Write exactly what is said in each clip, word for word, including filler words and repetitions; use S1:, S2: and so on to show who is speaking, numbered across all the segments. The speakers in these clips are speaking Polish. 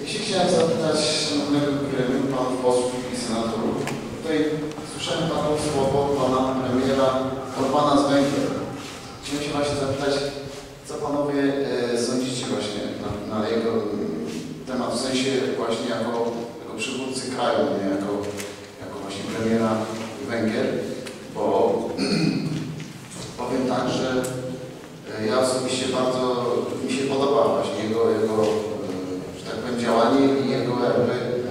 S1: Jeśli chciałem zapytać szanownego gremium, panów posłów i senatorów, tutaj słyszałem panu słowo pana premiera Orbana z Węgier. Chciałem się właśnie zapytać, co panowie e, sądzicie właśnie na, na jego temat, w sensie właśnie jako, jako przywódcy kraju, nie jako, jako właśnie premiera Węgier, bo powiem tak, że ja osobiście bardzo mi się podoba właśnie jego, jego że tak powiem, działanie i jego jakby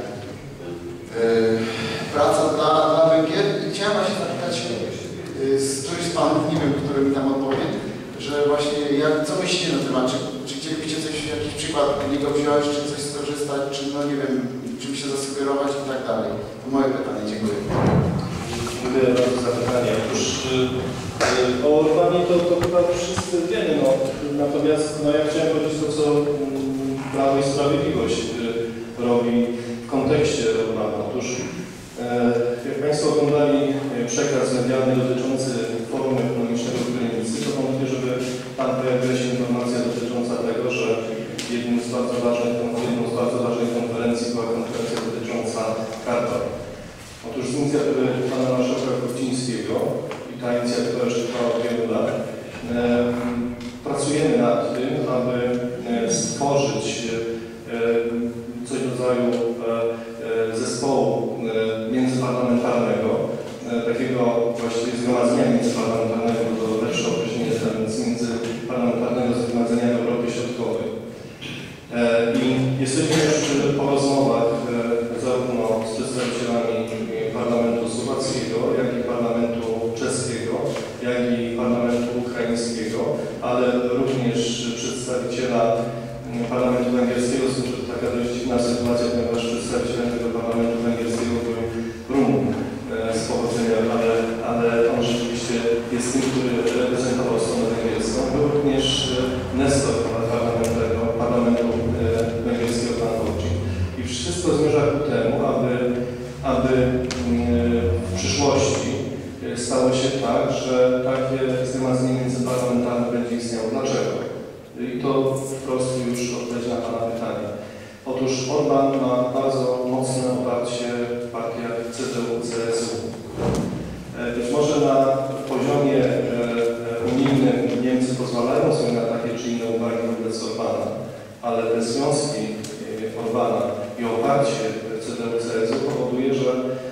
S1: yy, praca dla, dla Węgier. I chciałem właśnie zapytać yy, z któryś z panów, nie wiem, który mi tam odpowie, że właśnie jak, co myślicie na temat, czy, czy chcielibyście coś, jakiś przykład niego wziąć, czy coś skorzystać, czy no nie wiem, czym się zasugerować i tak dalej. To moje pytanie, dziękuję.
S2: Dziękuję bardzo za pytanie. Otóż yy, o Orbanie to, to chyba wszyscy wiemy, no. Natomiast no, ja chciałem powiedzieć to, co Prawo i Sprawiedliwość yy, robi w kontekście Orbana. Otóż yy, jak Państwo oglądali przekaz medialny dotyczący Forum Ekonomicznego w Krynicy, to wątpię, żeby tam pojawiła się informacja dotycząca tego, że jednym z bardzo ważnych, jedną z bardzo ważnych konferencji była konferencja dotycząca Karpat. Otóż z inicjatywy pana marszałka Kuchcińskiego i ta inicjatywa już trwała od wielu lat, e, pracujemy nad tym, aby e, stworzyć e, coś w rodzaju e, e, zespołu e, międzyparlamentarnego, e, takiego właściwie zgromadzenia międzyparlamentarnego, to lepsze określenie, więc międzyparlamentarnego zgromadzenia w Europie Środkowej. E, I jesteśmy już po rozmowach e, zarówno z przedstawicielami parlamentu słowackiego, jak i parlamentu czeskiego, jak i parlamentu ukraińskiego, ale również przedstawiciela parlamentu węgierskiego. To taka dość dziwna sytuacja, ponieważ przedstawicielem tego parlamentu węgierskiego był Rumun z pochodzenia, ale, ale on rzeczywiście jest tym, który reprezentował stronę węgierską. Był również nestor parlamentu, parlamentu węgierskiego, pan Wojcik. I wszystko zmierza ku temu, aby aby w przyszłości stało się tak, że takie zgromadzenie międzyparlamentarne będzie istniało. Dlaczego? I to wprost już odpowiedź na pana pytanie. Otóż Orban ma bardzo mocne oparcie w partiach C D U, C S U. Być może na poziomie unijnym Niemcy pozwalają sobie na takie czy inne uwagi wobec Orbana, ale te związki Orbana i oparcie C D U, C S U powoduje, że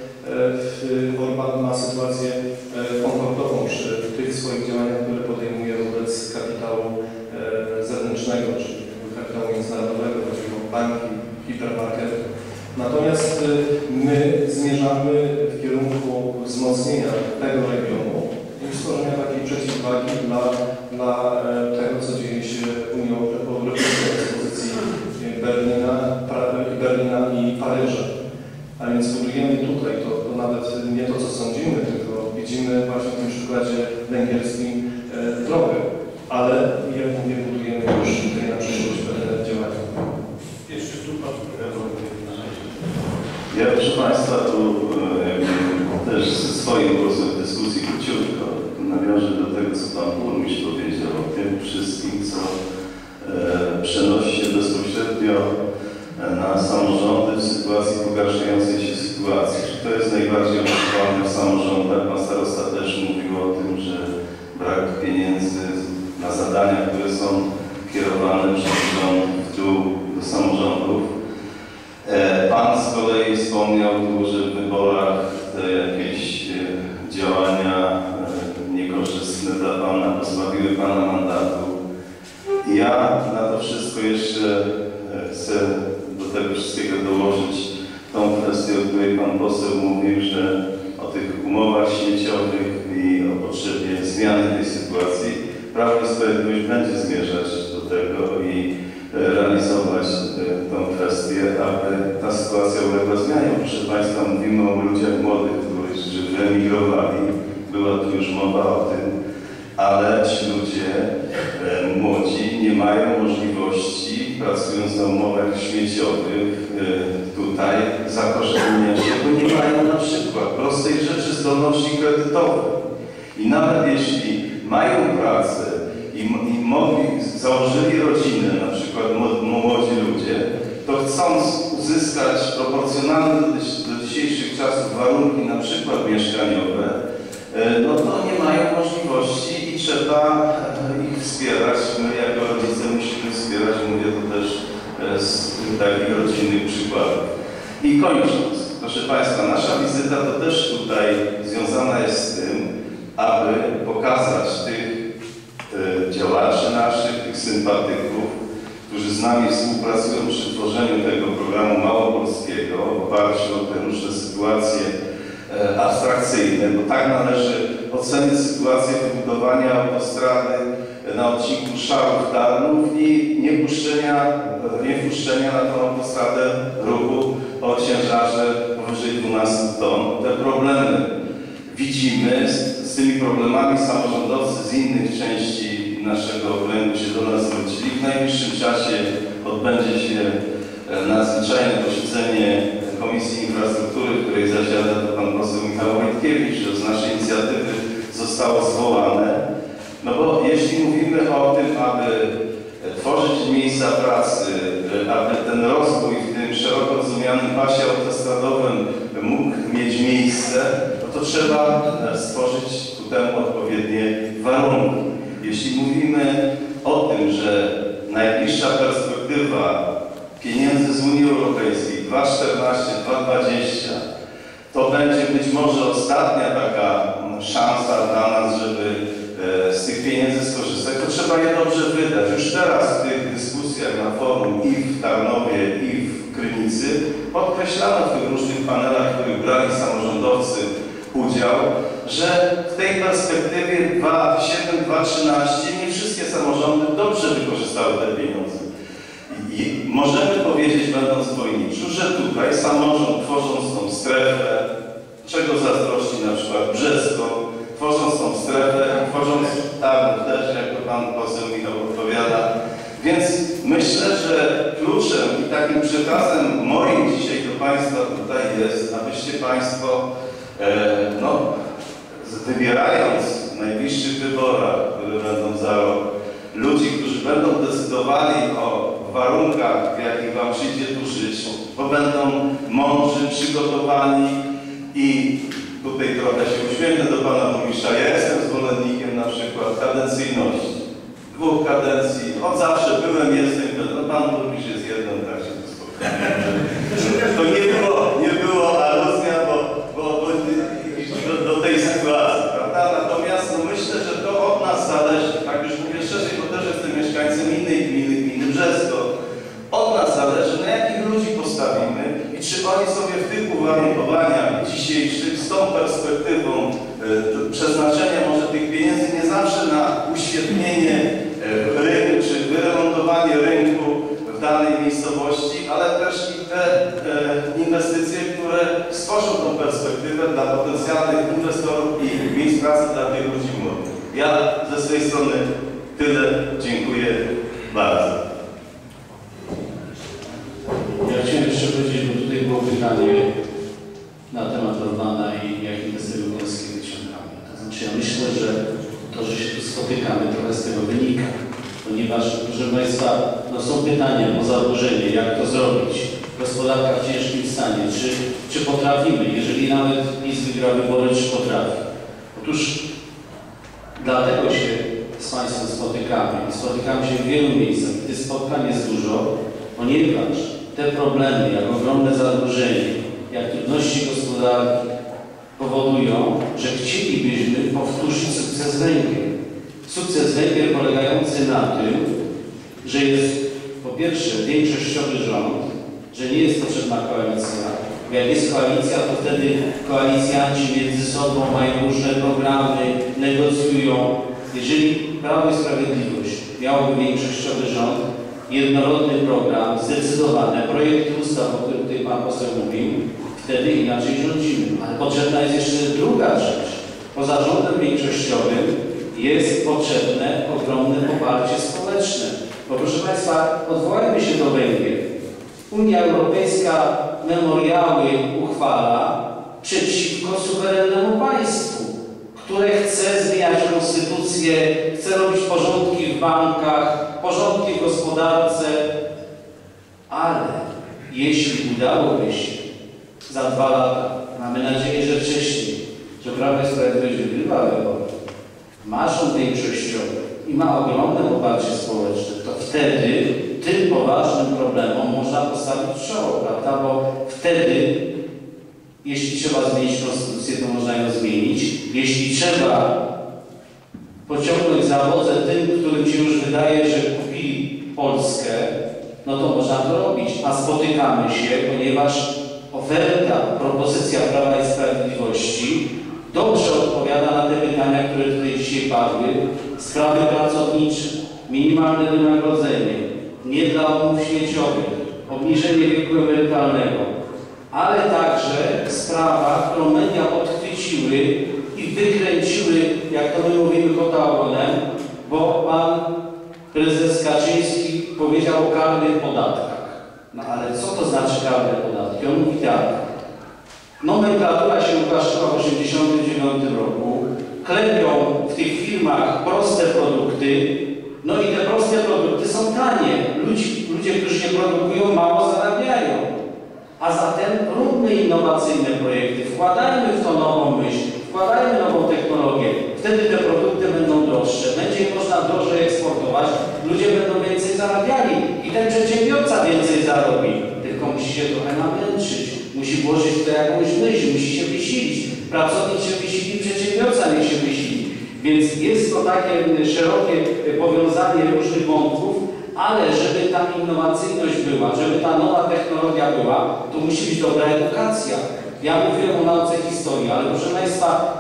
S2: Orban ma sytuację komfortową przy tych swoich działaniach, które podejmuje wobec kapitału zewnętrznego, czyli kapitału międzynarodowego, chodziło o banki, hipermarkety. Natomiast my zmierzamy w kierunku wzmocnienia tego regionu i stworzenia takiej przeciwwagi dla, dla tego, co dzieje się w Unii Europejskiej z pozycji Berlina, Berlina i Paryża. A więc budujemy tutaj, to, to nawet nie to, co sądzimy, tylko widzimy właśnie w tym przykładzie węgierskim e, drogę. Ale jak mówię, budujemy już tutaj na przyszłość pewne działania.
S3: Jeszcze tu pan
S4: Ja, proszę Państwa, tu e, też ze swoim głosem w dyskusji króciutko nawiążę do tego, co Pan Burmistrz powiedział o tym wszystkim, co e, przenosi się bezpośrednio na samorządy w sytuacji pogarszającej się sytuacji. Czy to jest najbardziej odczuwalne w samorządach? Pan starosta też mówił o tym, że brak pieniędzy na zadania, które są kierowane przez rząd w dół do samorządów. Pan z kolei wspomniał tu, że w wyborach te jakieś działania niekorzystne dla Pana pozbawiły Pana mandatu. Ja na to wszystko jeszcze chcę do tego wszystkiego dołożyć tą kwestię, o której Pan poseł mówił, że o tych umowach śmieciowych i o potrzebie zmiany tej sytuacji. Prawo i Sprawiedliwość będzie zmierzać do tego i realizować tą kwestię, aby ta sytuacja uległa zmianie. Proszę Państwa, mówimy o ludziach młodych, którzy wyemigrowali. Była tu już mowa o tym, ale ci ludzie e, młodzi nie mają możliwości, pracując na umowach śmieciowych, e, tutaj zakorzenienia się, bo nie mają na przykład prostej rzeczy zdolności kredytowej. I nawet jeśli mają pracę i, i mogli, założyli rodzinę, na przykład młodzi ludzie, to chcą chcąc uzyskać proporcjonalne do, do dzisiejszych czasów warunki, na przykład mieszkaniowe, no to nie mają możliwości i trzeba ich wspierać. My jako rodzice musimy wspierać, mówię to też z takich rodzinnych przykładów. I kończąc, proszę Państwa, nasza wizyta to też tutaj związana jest z tym, aby pokazać tych działaczy naszych, tych sympatyków, którzy z nami współpracują przy tworzeniu tego programu małopolskiego w oparciu o te różne sytuacje abstrakcyjne, bo tak należy ocenić sytuację wybudowania autostrady na odcinku Szarów-Tarnów i niepuszczenia, niepuszczenia na tę autostradę ruchu o ciężarze powyżej dwunastu ton. Te problemy widzimy, z, z tymi problemami samorządowcy z innych części naszego okręgu się do nas zwrócili. W najbliższym czasie odbędzie się nadzwyczajne posiedzenie Komisji Infrastruktury, w której zasiada to pan poseł Michał Wojtkiewicz, że z naszej inicjatywy zostało zwołane. No bo jeśli mówimy o tym, aby tworzyć miejsca pracy, aby ten rozwój w tym szeroko rozumianym pasie autostradowym mógł mieć miejsce, no to trzeba stworzyć ku temu odpowiednie warunki. Jeśli mówimy o tym, że najbliższa perspektywa pieniędzy z Unii Europejskiej dwa tysiące czternaście do dwa tysiące dwudziestego to będzie być może ostatnia taka szansa dla nas, żeby z tych pieniędzy skorzystać, to trzeba je dobrze wydać. Już teraz w tych dyskusjach na forum i w Tarnowie, i w Krynicy podkreślano w tych różnych panelach, w których brali samorządowcy udział, że w tej perspektywie dwa tysiące siódmy do dwa tysiące trzynastego nie wszystkie samorządy dobrze wykorzystały te pieniądze. I możemy powiedzieć, będąc wojniczu, że tutaj samorząd, tworząc tą strefę, czego zazdrości na przykład Brzesko, tworząc tą strefę, tworząc Tarnów też, jak to pan poseł Michał odpowiada. Więc myślę, że kluczem i takim przekazem moim dzisiaj do Państwa tutaj jest, abyście Państwo, e, no, wybierając w najbliższych wyborach, które będą za rok, ludzi, którzy będą decydowali o warunkach, w jakich Wam przyjdzie tu żyć, bo będą mądrzy, przygotowani i tutaj trochę się uśmiechnę do Pana Burmistrza. Ja jestem zwolennikiem na przykład kadencyjności. Dwóch kadencji. Od zawsze byłem, jestem. No, Pan Burmistrz jest jedną, tak się to spokojnie. To nie było, nie było aluzja, bo, bo, bo do, do tej sytuacji, prawda? Natomiast no, myślę, że to od nas zależy. Tak już mówię szerzej, bo też jestem mieszkańcem innej gminy, gminy Brzesko. Od nas zależy, na jakich ludzi postawimy i czy oni sobie w tych uwarunkowaniach dzisiejszych z tą perspektywą e, przeznaczenia może tych pieniędzy nie zawsze na uświetnienie e, rynku czy wyremontowanie rynku w danej miejscowości, ale też i te e, inwestycje, które stworzą tą perspektywę dla potencjalnych inwestorów i miejsc pracy dla tych ludzi młodych. Ja ze swojej strony tyle. Dziękuję bardzo.
S3: Ja chciałem jeszcze powiedzieć, bo tutaj było pytanie na temat Orbana i jakie my z tego wnioski wyciągamy. To znaczy ja myślę, że to, że się tu spotykamy, trochę z tego wynika. Ponieważ, proszę Państwa, no są pytania o zadłużenie, jak to zrobić, gospodarka w ciężkim stanie, czy, czy potrafimy, jeżeli nawet PiS wygra wybory, czy potrafi. Otóż dlatego się z Państwem spotykamy i spotykamy się w wielu miejscach. Tych spotkań jest dużo, ponieważ te problemy, jak ogromne zadłużenie, jak trudności gospodarki powodują, że chcielibyśmy powtórzyć sukces Węgier. Sukces Węgier polegający na tym, że jest po pierwsze większościowy rząd, że nie jest potrzebna koalicja. Bo jak jest koalicja, to wtedy koalicjanci między sobą mają różne programy, negocjują. Jeżeli Prawo i Sprawiedliwość miałoby większościowy rząd, jednorodny program, zdecydowane projekty ustaw, o których tutaj Pan poseł mówił, wtedy inaczej rządzimy. Ale potrzebna jest jeszcze druga rzecz. Poza rządem większościowym jest potrzebne ogromne poparcie społeczne. Bo proszę Państwa, odwołajmy się do Węgier. Unia Europejska memoriały uchwala przeciwko suwerennemu państwu, które chce zmieniać konstytucję, chce robić porządki w bankach, porządki w gospodarce, ale jeśli udałoby się za dwa lata, mamy nadzieję, że wcześniej, że Prawo i Sprawiedliwość wygrywa wybory, ma rząd większościowy i ma ogromne poparcie społeczne, to wtedy tym poważnym problemom można postawić czoło, prawda? Bo wtedy, jeśli trzeba zmienić konstytucję, to można ją zmienić. Jeśli trzeba pociągnąć za wodze tym, którym się już wydaje, że kupili Polskę, no to można to robić. A spotykamy się, ponieważ oferta, propozycja Prawa i Sprawiedliwości dobrze odpowiada na te pytania, które tutaj dzisiaj padły. Sprawy pracownicze, minimalne wynagrodzenie, nie dla umów śmieciowych, obniżenie wieku emerytalnego, ale także sprawa, którą media podchwyciły i wykręciły, jak to my mówimy, kota ogonem, bo pan prezes Kaczyński powiedział o karnych podatkach. No ale co to znaczy karne podatki? On mówi tak. Nomenklatura się ugaszyła w tysiąc dziewięćset osiemdziesiątym dziewiątym roku. Klepią w tych firmach proste produkty. No i te proste produkty są tanie. Ludzie, ludzie którzy je produkują, mało zarabiają. A zatem róbmy innowacyjne projekty. Wkładajmy w to nową myśl. Wkładajmy nową technologię. Wtedy te produkty będą droższe. Będzie je można drożej eksportować. Ludzie będą więcej zarabiali. I ten przedsiębiorca więcej zarobi. Tylko musi się trochę namęczyć. Musi włożyć w to jakąś myśl. Musi się wysilić. Pracownik się wysili, przedsiębiorca niech się wysili. Więc jest to takie szerokie powiązanie różnych wątków, ale żeby ta innowacyjność była, żeby ta nowa technologia była, to musi być dobra edukacja. Ja mówiłem o nauce historii, ale proszę Państwa,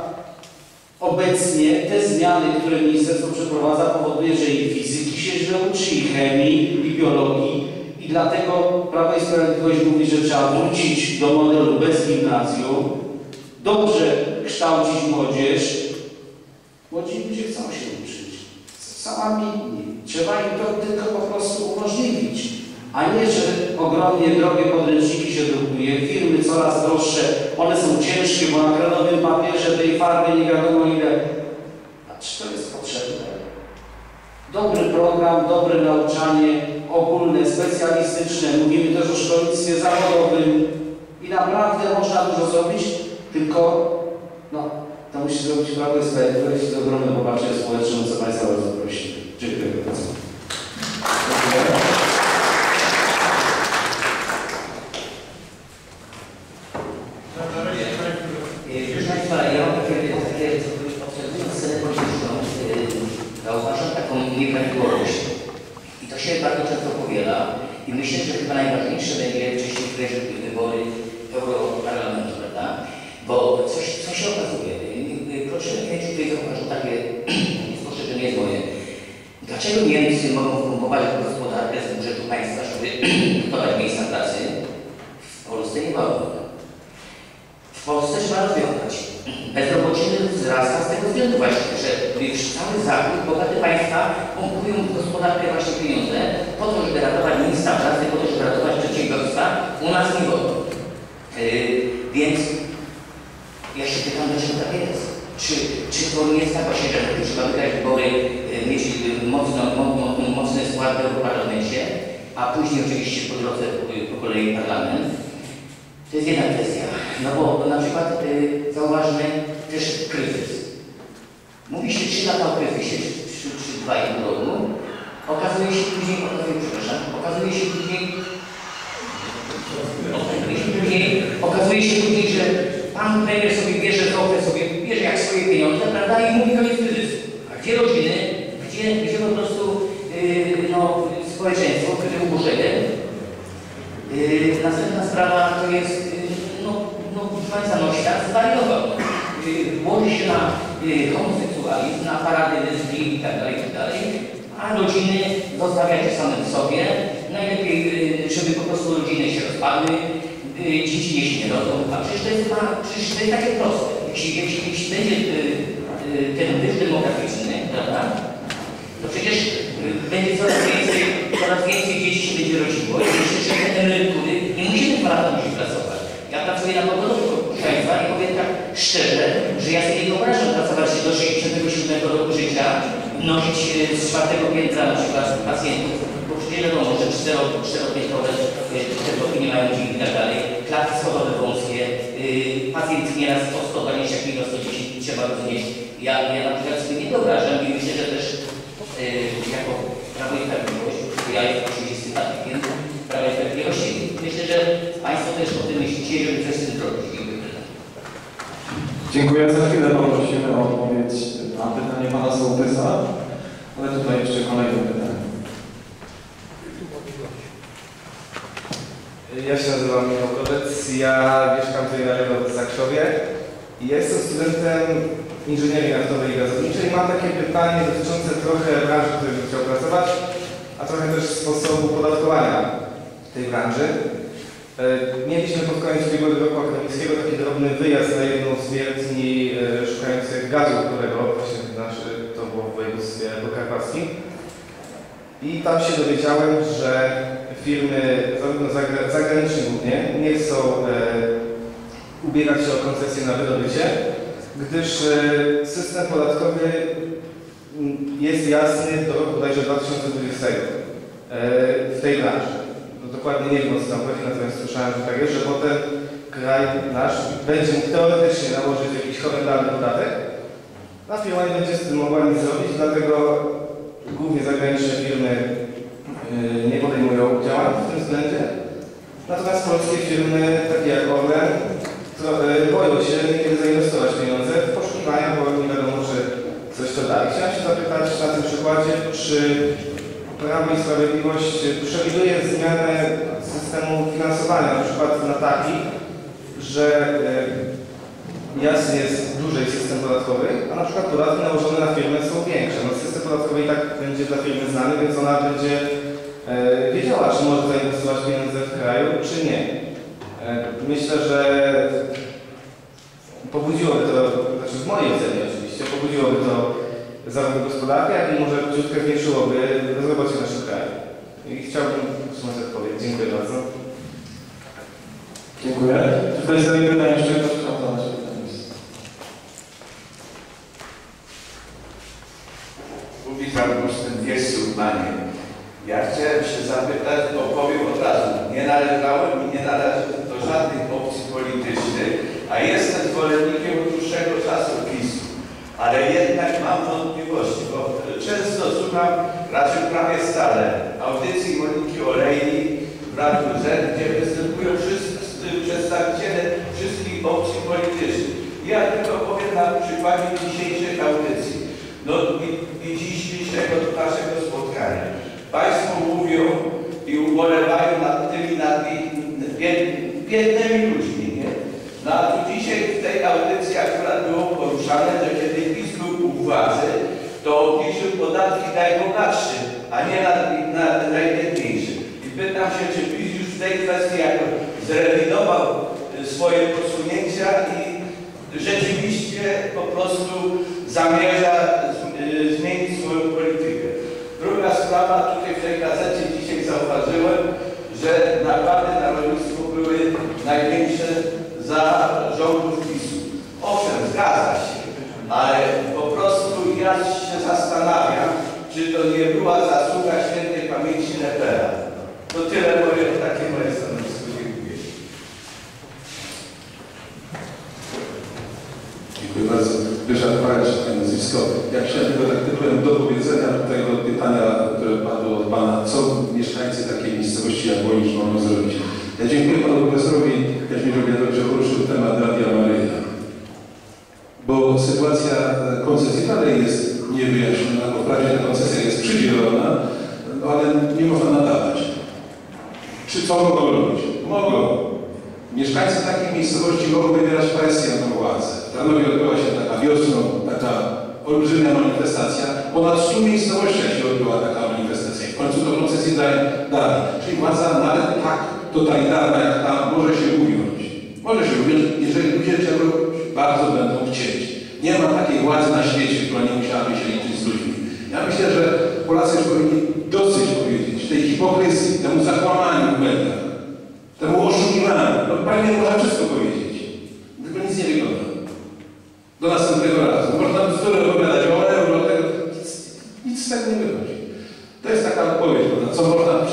S3: obecnie te zmiany, które ministerstwo przeprowadza, powoduje, że i fizyki się źle uczy, i chemii, i biologii. I dlatego Prawo i Sprawiedliwość mówi, że trzeba wrócić do modelu bez gimnazjum, dobrze kształcić młodzież. Młodzi ludzie chcą się uczyć, są ambitni. Trzeba im to tylko po prostu umożliwić. A nie, że ogromnie drogie podręczniki się drukuje, firmy coraz droższe, one są ciężkie, bo na krenowym papierze tej farby nie wiadomo ile. A czy to jest potrzebne? Dobry program, dobre nauczanie, ogólne, specjalistyczne, mówimy też o szkolnictwie zawodowym i naprawdę można dużo zrobić, tylko no, to musi zrobić Prawo i Sprawiedliwość z ogromnym poparciem społecznym, co Państwa bardzo prosimy. Dziękuję bardzo.
S5: Proszę Państwa, ja mam takie, takie obserwując scenę polityczną, zauważam taką nieprawidłowość. I to się bardzo często powiela. I myślę, że chyba najważniejsze będzie wcześniej wybory Europarlamentu, prawda? Bo coś, co się okazuje, proszę, ja tutaj zauważył takie spostrzeżenie jest moje. Dlaczego Niemcy mogą wpompować gospodarkę z budżetu państwa, żeby budować miejsca pracy? W Polsce nie wolno. W Polsce trzeba rozwiązać. Bezrobocie wzrasta z tego względu właśnie, że cały Zachód, bogate państwa pompują w gospodarkę właśnie pieniądze po to, żeby ratować miejsca pracy, po to, żeby ratować przedsiębiorstwa. U nas nie wolno. Yy, więc ja się pytam, dlaczego tak jest? Czy, czy to nie jest tak właśnie, że trzeba wygrać wybory, yy, mieć mocno, mocno, mocny skład w Parlamencie, a później oczywiście po drodze po, po kolei parlament? To jest jedna kwestia. No bo na przykład yy, zauważmy też kryzys. Mówi się trzy lata o kryzysie, czy dwa i pół roku. Okazuje się później, okazuje, przepraszam, okazuje się później, okazuje się później, okazuje się później, że pan premier sobie bierze trochę, sobie bierze jak swoje pieniądze, prawda, i mówi koniec kryzysu. A gdzie rodziny, gdzie, gdzie po prostu yy, no, społeczeństwo, które ubożeje? Yy, następna sprawa to jest, yy, no, no, proszę Państwa, no świat zwariował. Yy, Włoży się na yy, homoseksualizm, na parady lesbii i tak dalej, i tak dalej, a rodziny zostawiacie samym sobie. Najlepiej, yy, żeby po prostu rodziny się rozpadły, yy, dzieci nie się nie rodzą. A przecież to jest, a, przecież to jest takie proste. Jeśli, jeśli, jeśli będzie yy, yy, ten wyż demograficzny, prawda, to przecież yy, będzie coraz więcej, coraz więcej dzieci się będzie rodziło i myślę, że te emerytury nie musimy dwa lata musieć pracować. Ja pracuję na pogodowych państwa i powiem tak szczerze, że ja sobie nie wyobrażam pracować do sześćdziesiątego siódmego roku życia, nosić z czwartego piętra na przykład pacjentów, bo przecież Ludzie wiadomo, że czteropiętrowe te bloki nie mają drzwi i tak dalej, klatki schodowe wąskie, yy, pacjent nieraz o sto dwadzieścia kilo, sto dziesięć trzeba roznieść. Ja, ja na przykład sobie nie wyobrażam i myślę, że też yy, jako Prawo i Sprawiedliwość, ja jestem oczywiście sympatykiem Prawa i Sprawiedliwości, myślę, że Państwo też o tym myślicie, żeby coś z tym zrobić.
S6: Dziękuję. Za chwilę poprosimy o odpowiedź na pytanie pana Sołtysa, ale tutaj jeszcze kolejne pytanie.
S7: Ja się nazywam Michał Kodec, ja mieszkam tutaj na Lewo w Zakrzowie i ja jestem studentem inżynierii naftowej i gazowniczej i mam takie pytanie dotyczące trochę branży, w której bym chciał pracować, a trochę też sposobu podatkowania tej branży. Mieliśmy pod koniec ubiegłego roku akademickiego taki drobny wyjazd na jedną z wiertni szukających gazu, którego właśnie nasz, to było w województwie podkarpackim. I tam się dowiedziałem, że firmy, zarówno zagraniczne głównie, nie chcą e, ubiegać się o koncesję na wydobycie, gdyż e, system podatkowy jest jasny do roku bodajże dwa tysiące dwudziestego e, w tej branży. No, dokładnie nie wiem, o co tam chodzi, natomiast słyszałem, że tak jest, że potem kraj nasz będzie mógł teoretycznie nałożyć jakiś horrendalny podatek, a firma nie będzie z tym mogła nic zrobić, dlatego głównie zagraniczne firmy yy, nie podejmują działań w tym względzie. Natomiast polskie firmy, takie jak Orlen, to, yy, boją się niekiedy zainwestować pieniądze w poszukiwania, bo nie wiadomo, czy coś to da. Chciałem się zapytać na tym przykładzie, czy Prawo i Sprawiedliwość przewiduje zmianę systemu finansowania, na przykład na taki, że yy, jasny jest dłużej system podatkowy, a na przykład podatki nałożone na firmy są większe. No, system podatkowy i tak będzie dla firmy znany, więc ona będzie e, wiedziała, czy może zainwestować pieniądze w kraju, czy nie. E, myślę, że pobudziłoby to, znaczy w mojej ocenie oczywiście, pobudziłoby to zarówno gospodarkę, jak i może ciutkę zmniejszyłoby bezrobocie w naszym kraju. I chciałbym utrzymać odpowiedź. Dziękuję bardzo.
S6: Dziękuję. Tutaj zadaję pytanie, jeszcze ktoś chciał zadać pytanie.
S8: Mówi Pan Bursztyn Wiesiu, Panie. Ja chciałem się zapytać, bo powiem od razu, nie należałem i nie należę do żadnych opcji politycznych, a jestem zwolennikiem od dłuższego czasu PiSu. Ale jednak mam wątpliwości, bo często słucham, raczej prawie stale, audycji Moniki Olejnik w Radiu Z, gdzie występują wszyscy przedstawiciele wszystkich opcji politycznych. Ja tylko powiem na przykładzie dzisiejszych audycji. No i, i dzisiejszego naszego spotkania. Państwo mówią i ubolewają nad tymi, nad biednymi ludźmi, nie? No a tu dzisiaj w tej audycji akurat było poruszane, że kiedy PiS był u władzy, to obniżył podatki najbogatszym, a nie na, na najbiedniejszym. I pytam się, czy PiS już w tej kwestii jako zrewidował swoje posunięcia i rzeczywiście po prostu zamierza zmienić swoją politykę. Druga sprawa, tutaj w tej gazecie dzisiaj zauważyłem, że nakłady na rolnictwo były największe za rządów PiSu. Owszem, zgadza się, ale po prostu ja się zastanawiam, czy to nie była zasługa świętej pamięci Lepera. To tyle moje, takie moje stanowisko. Dziękuję.
S9: Dziękuję bardzo. Ryszard Paracz, Pani nazwisko. Ja chciałem tylko tak tytułem do powiedzenia tego pytania, które padło od Pana, co mieszkańcy takiej miejscowości jak Wolisz mogą zrobić. Ja dziękuję Panu Profesorowi Kazimierzowi, że poruszył temat Radia Maryja. Bo sytuacja koncesji dalej jest niewyjaśniona, bo wprawdzie ta koncesja jest przydzielona, no ale nie można nadawać. Czy co mogą robić? Mogą. Mieszkańcy takiej miejscowości mogą wywierać presję na tę władzę. W Tarnowie odbyła się taka wiosną, taka olbrzymia manifestacja. Ponad stu miejscowościach się odbyła taka manifestacja. W końcu to koncesję dali. Czyli władza nawet tak totalitarna jak ta może się ująć. Może się ująć, jeżeli ludzie czego bardzo będą chcieć. Nie ma takiej władzy na świecie, która nie musiałaby się liczyć z ludźmi. Ja myślę, że Polacy już powinni dosyć powiedzieć tej hipokryzji, temu zakłamaniu w mediach, temu oszukiwaniu. No pewnie można wszystko powiedzieć, tylko nic nie wygląda. Do następnego razu. Można bzdury opowiadać o euro, tego, nic, nic z tego nie wychodzi. To jest taka odpowiedź, co można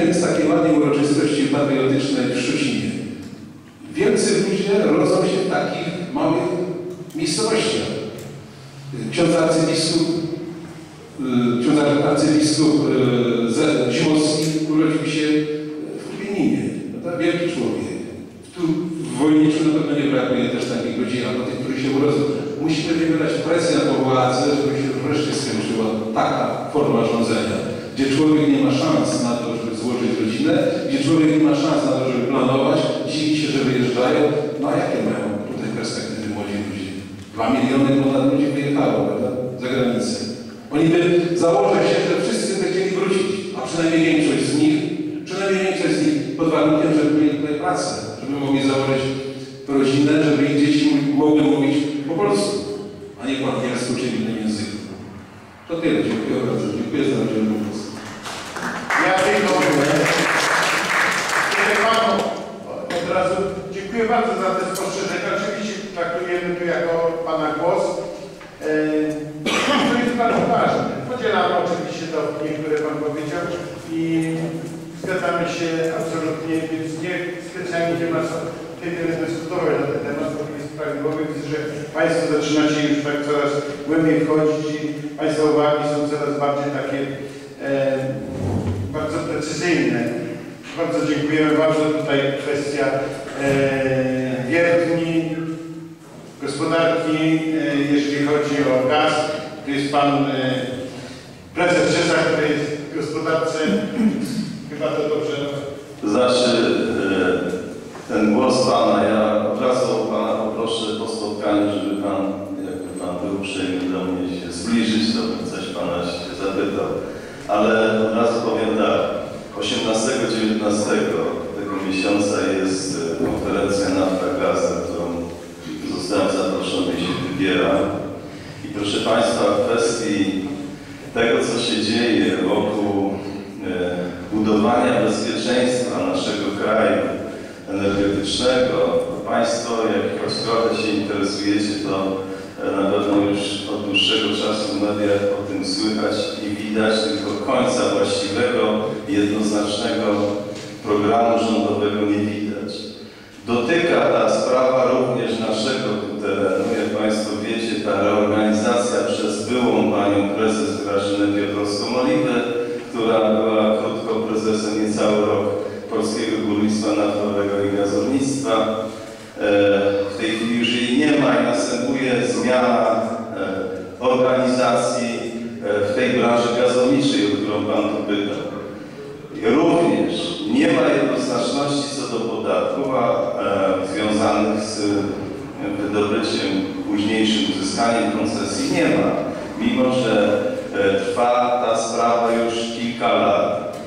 S9: z takiej ładnej uroczystości patriotycznej w Szczecinie. Wielcy ludzie rodzą się w takich małych miejscowościach. Ksiądz arcybiskup, ksiądz arcybiskup Zimowski urodził się w Lublininie. To wielki człowiek. Tu w Wojniczu na pewno nie brakuje też takich ludzi, albo tych, którzy się urodzą. Musimy wywierać presję na tą władzę, żeby się wreszcie skończyła taka forma rządzenia, gdzie człowiek nie ma szans na to, żeby złożyć rodzinę, gdzie człowiek nie ma szans na to, żeby planować, dziwi się, że wyjeżdżają. No a jakie mają tutaj perspektywy młodzi ludzie? Dwa miliony ponad ludzi wyjechało, prawda, za granicę. Oni by, założę się, że wszyscy by chcieli wrócić, a przynajmniej większość z nich, przynajmniej większość z nich pod warunkiem, żeby mieli tutaj pracę, żeby mogli założyć rodzinę, żeby ich dzieci mogły mówić po polsku, a nie po angielsku czy innym języku. To tyle. Dziękuję bardzo. Dziękuję za udzielenie głosu.
S10: Ja tylko dziękuję panu od razu. Dziękuję bardzo za te spostrzeżenia. Oczywiście traktujemy tu jako pana głos. To jest bardzo ważne. Podzielamy oczywiście te opinie, które pan powiedział i zgadzamy się absolutnie, więc nie specjalnie nie ma co kiedy dyskutować na ten temat, bo jest prawidłowy. Widzę, że państwo zaczynacie już tak coraz głębiej wchodzić i państwa uwagi są coraz bardziej takie e, bardzo precyzyjne. Bardzo dziękujemy. Bardzo tutaj kwestia e, wiertni, gospodarki, e, jeżeli chodzi o gaz. Tu jest pan e, prezes Czesa, który jest w gospodarce. Chyba to dobrze.
S4: Znaczy, e, ten głos pana, ja od razu pana poproszę po spotkaniu, żeby pan, jakby pan był uprzejmy do mnie się zbliżyć, to bym coś pana się zapytał. Ale od razu powiem tak, osiemnastego dziewiętnastego tego miesiąca jest konferencja Nafta-Gaz, na którą zostałem zaproszony i się wybieram. I proszę państwa, w kwestii tego, co się dzieje wokół e, budowania bezpieczeństwa naszego kraju energetycznego, to państwo, jak choć trochę się interesujecie, to na pewno już od dłuższego czasu w mediach o tym słychać i widać, tylko końca właściwego, jednoznacznego programu rządowego nie widać. Dotyka ta sprawa również naszego terenu. Jak państwo wiecie, ta reorganizacja przez byłą panią prezes Grażynę Piotrowską-Oliwę, która była krótko prezesem niecały rok Polskiego Górnictwa Naftowego i Gazownictwa. W tej chwili już jej nie ma i następuje zmiana organizacji w tej branży gazowniczej, o którą pan tu pytał. Również nie ma jednoznaczności co do podatków związanych z wydobyciem, późniejszym uzyskaniem koncesji nie ma, mimo że trwa ta sprawa już kilka lat.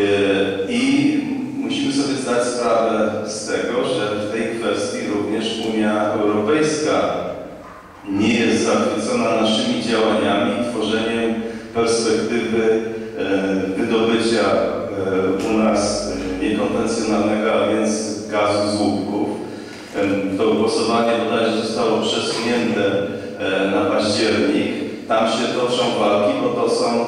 S4: I musimy sobie zdać sprawę z tego, że w tej kwestii również Unia Europejska nie jest zachwycona naszymi działaniami i tworzeniem perspektywy wydobycia u nas niekonwencjonalnego, a więc gazu z łupków. To głosowanie bodajże zostało przesunięte na październik. Tam się toczą walki, bo to są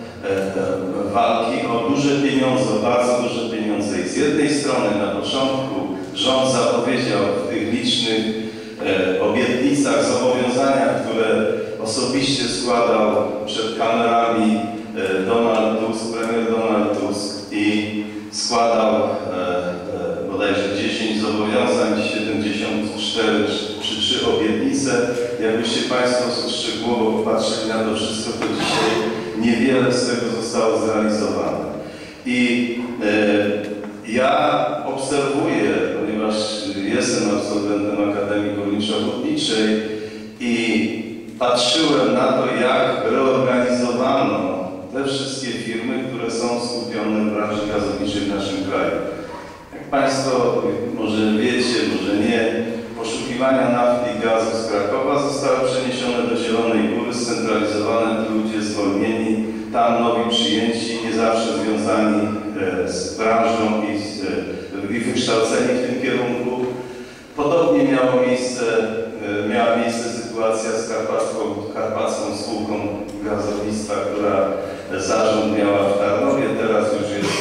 S4: walki o duże pieniądze, o bardzo duże pieniądze. I z jednej strony na początku rząd zapowiedział w tych licznych e, obietnicach, zobowiązaniach, które osobiście składał przed kamerami e, Donald Tusk, premier Donald Tusk i składał e, e, bodajże dziesięć zobowiązań, siedemdziesiąt cztery czy trzy obietnice. Jakbyście państwo szczegółowo popatrzyli na to wszystko, to dzisiaj niewiele z tego zostało zrealizowane. I e, ja obserwuję, ponieważ jestem absolwentem Akademii Górniczo-Hutniczej i patrzyłem na to, jak reorganizowano te wszystkie firmy, które są skupione w branży gazowniczej w naszym kraju. Jak państwo może wiecie, może nie, poszukiwania nafty i gazu z Krakowa zostały przeniesione do Zielonej Góry, scentralizowane, ludzie zwolnieni, tam nowi przyjęci, nie zawsze związani e, z branżą i, z, e, i wykształceni w tym kierunku. Podobnie miało miejsce, e, miała miejsce sytuacja z Karpacką, Karpacką Spółką Gazownictwa, która zarząd miała w Tarnowie, teraz już jest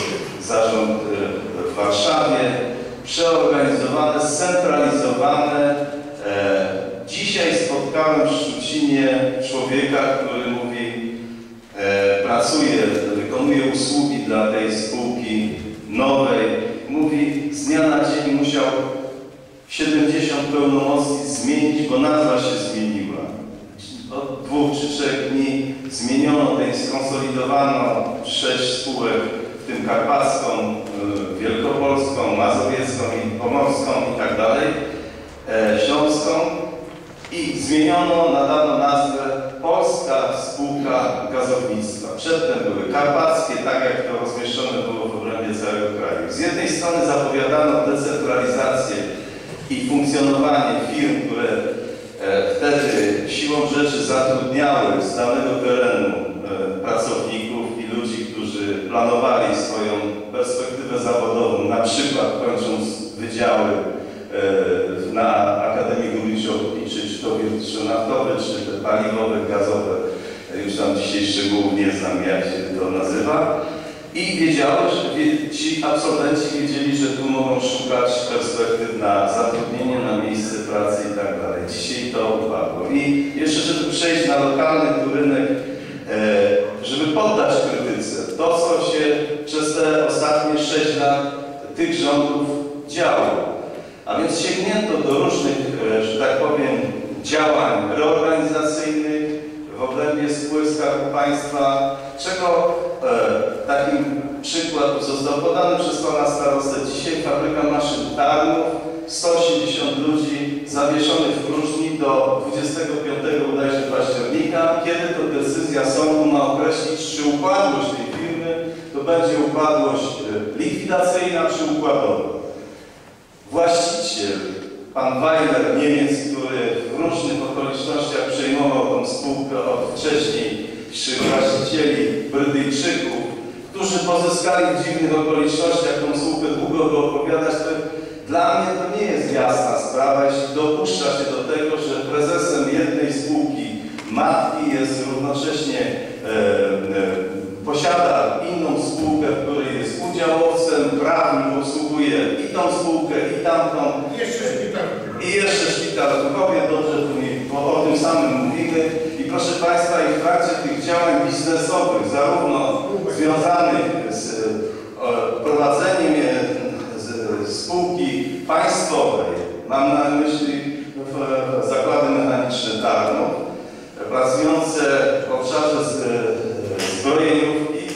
S4: zarząd w Warszawie, przeorganizowane, scentralizowane. Dzisiaj spotkałem w Szczucinie człowieka, który mówi, pracuje, wykonuje usługi dla tej spółki nowej. Mówi, z dnia na dzień musiał siedemdziesiąt pełnomocnic zmienić, bo nazwa się zmieniła. Od dwóch czy trzech dni zmieniono, tej skonsolidowano sześć spółek, w tym karpacką, wielkopolską, mazowiecką i pomorską i tak dalej, śląską, i zmieniono, nadano nazwę Polska Spółka Gazownictwa. Przedtem były karpackie, tak jak to rozmieszczone było w obrębie całego kraju. Z jednej strony zapowiadano decentralizację i funkcjonowanie firm, które wtedy siłą rzeczy zatrudniały z danego terenu pracowników i ludzi, którzy planowali swoją perspektywę zawodową, na przykład kończąc wydziały na Akademii Górniczo-Hutniczej, czy to wietrzenaftowe, czy te paliwowe, gazowe, już tam dzisiaj szczegółów nie znam, jak się to nazywa. I wiedziały, że ci absolwenci wiedzieli, że tu mogą szukać perspektyw na zatrudnienie, na miejsce pracy i tak dalej. Dzisiaj to upadło. I jeszcze, żeby przejść na lokalny rynek, żeby poddać krytyce to, co się przez te ostatnie sześć lat tych rządów działo. A więc sięgnięto do różnych, że tak powiem, działań reorganizacyjnych w obrębie spółek Skarbu Państwa, czego e, takim przykład został podany przez pana starostę. Dzisiaj fabryka maszyn Tarnów, sto osiemdziesiąt ludzi zawieszonych w próżni do dwudziestego piątego bodajże października, kiedy to decyzja sądu ma określić, czy upadłość tej firmy to będzie upadłość likwidacyjna czy układowa. Właściciel, pan Weiler, Niemiec, który w różnych okolicznościach przejmował tą spółkę od wcześniejszych właścicieli Brytyjczyków, którzy pozyskali w dziwnych okolicznościach tą spółkę, długo go opowiadać, to dla mnie to nie jest jasna sprawa, jeśli dopuszcza się do tego, że prezesem jednej spółki matki jest równocześnie e, e, posiada inną spółkę, w której jest udziałowcem, prawnik obsługuje i tą spółkę, i tamtą.
S10: I jeszcze szpital.
S4: I jeszcze szpital w Głowie, dobrze bo o tym samym mówimy. I proszę Państwa, i w trakcie tych działań biznesowych, zarówno związanych z e, prowadzeniem z, z spółki państwowej, mam na myśli w, zakłady mechaniczne Tarnów, pracujące w obszarze z, zbrojeniów i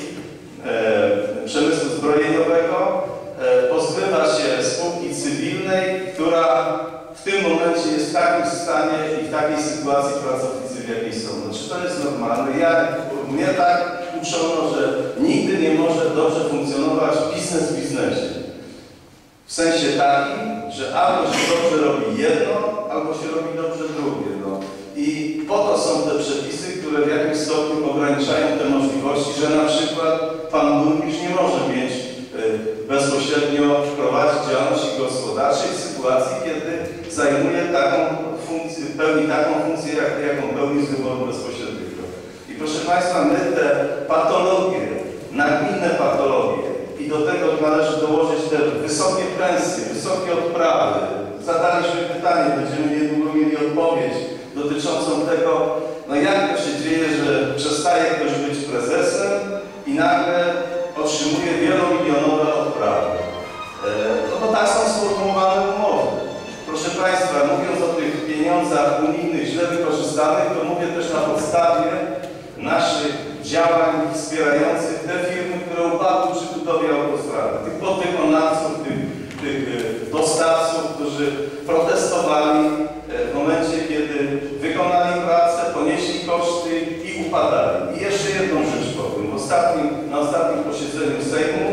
S4: e, przemysłu zbrojeniowego, e, pozbywa się spółki cywilnej, która w tym momencie jest w takim stanie i w takiej sytuacji pracownicy, w jakiej są. No, czy to jest normalne? Ja, mnie tak uczono, że nigdy nie może dobrze funkcjonować biznes w biznesie. W sensie takim, że albo się dobrze robi jedno, albo się robi dobrze drugie. No. I po to są te przepisy, które w jakimś stopniu ograniczają te możliwości, że na przykład pan burmistrz nie może mieć y, bezpośrednio prowadzić działalności gospodarczej w sytuacji, kiedy zajmuje taką funkcję, pełni taką funkcję, jak, jaką pełni z wyboru bezpośredniego. I proszę Państwa, my te patologie, nagminne patologie, i do tego należy dołożyć te wysokie pensje, wysokie odprawy. Zadaliśmy pytanie, będziemy niedługo mieli odpowiedź dotyczącą tego, no jak to się dzieje, że przestaje ktoś być prezesem i nagle otrzymuje wielomilionowe odprawy. E, no bo tak są sformułowane umowy. Proszę Państwa, mówiąc o tych pieniądzach unijnych źle wykorzystanych, to mówię też na podstawie naszych działań wspierających te firmy, które upadły przy budowie autostrady. Tych podwykonawców, tych, tych dostawców, którzy protestowali w momencie, kiedy wykonali pracę, ponieśli koszty i upadali. I jeszcze jedną rzecz powiem. W ostatnim, na ostatnim posiedzeniu Sejmu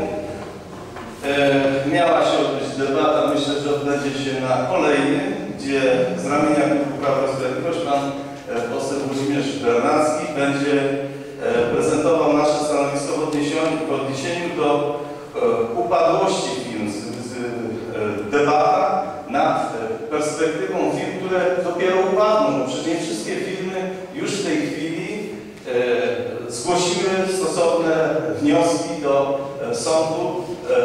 S4: e, miała się odbyć debata, myślę, że odbędzie się na kolejnym, gdzie z ramienia klubu Prawa i Sprawiedliwość pan e, poseł Włodzimierz Bernacki będzie e, prezentował nasze stanowisko w odniesieniu, w odniesieniu do e, upadłości firm, z, z, e, debata nad e, perspektywą firm, które dopiero upadną, bo przecież nie wszystkie firmy już w tej chwili e, zgłosiły stosowne wnioski do e, sądu e,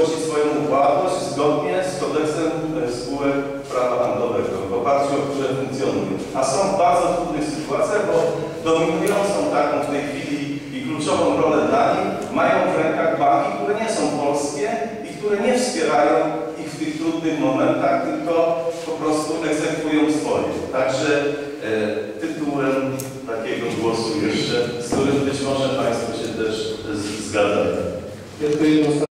S2: płaci swoją opłatność zgodnie z kodeksem spółek prawa handlowego, w oparciu o które funkcjonuje. A są w bardzo trudnych sytuacjach, bo dominującą taką w tej chwili i kluczową rolę dla nich mają w rękach banki, które nie są polskie i które nie wspierają ich w tych trudnych momentach, tylko po prostu egzekwują swoje. Także e, tytułem takiego głosu jeszcze, z którym być może Państwo się też zgadzają.
S3: Tylko jedną